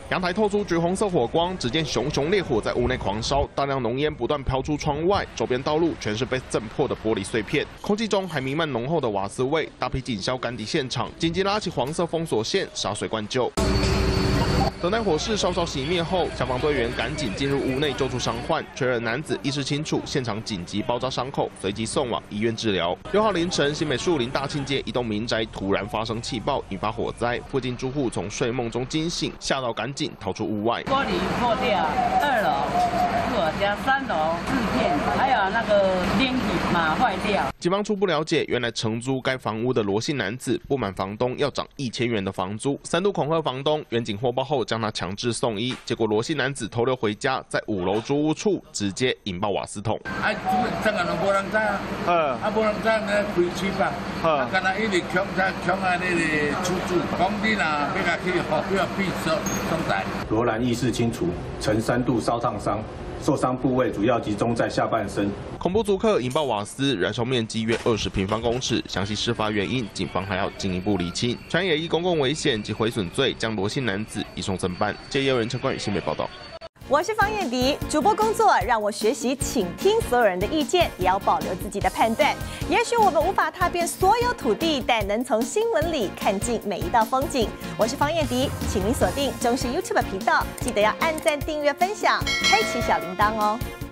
阳台透出橘红色火光，只见熊熊烈火在屋内狂烧，大量浓烟不断飘出窗外，周边道路全是被震破的玻璃碎片，空气中还弥漫浓厚的瓦斯味。大批警消赶抵现场，紧急拉起黄色封锁线，洒水灌救。 等待火势稍稍熄灭后，消防队员赶紧进入屋内救出伤患。确认男子意识清楚，现场紧急包扎伤口，随即送往医院治疗。6号凌晨，新北树林大庆街一栋民宅突然发生气爆，引发火灾。附近住户从睡梦中惊醒，吓到赶紧逃出屋外。 玻璃破掉，2楼是我家，3楼4片，还有那个电椅马坏掉。 警方初步了解，原来承租该房屋的罗姓男子不满房东要涨1000元的房租，3度恐吓房东。远警获报后， 将他强制送医，结果罗姓男子偷溜回家，在5楼租屋处直接引爆瓦斯桶。 这个都无人知啊，无人知呢开吹吧，干那一直抢那个出租，讲你若要甲去发表闭送台。 罗兰意识清楚，呈3度烧烫伤。 受伤部位主要集中在下半身。 恐怖租客引爆瓦斯，燃烧面积约20平方公尺。详细事发原因，警方还要进一步厘清。传也依公共危险及毁损罪，将罗姓男子移送侦办。接业人陈冠宇新北报道。 我是方燕迪，主播工作让我学习倾听所有人的意见，也要保留自己的判断。也许我们无法踏遍所有土地，但能从新闻里看尽每一道风景。我是方燕迪，请您锁定中视 YouTube 频道，记得要按赞、订阅、分享，开启小铃铛哦。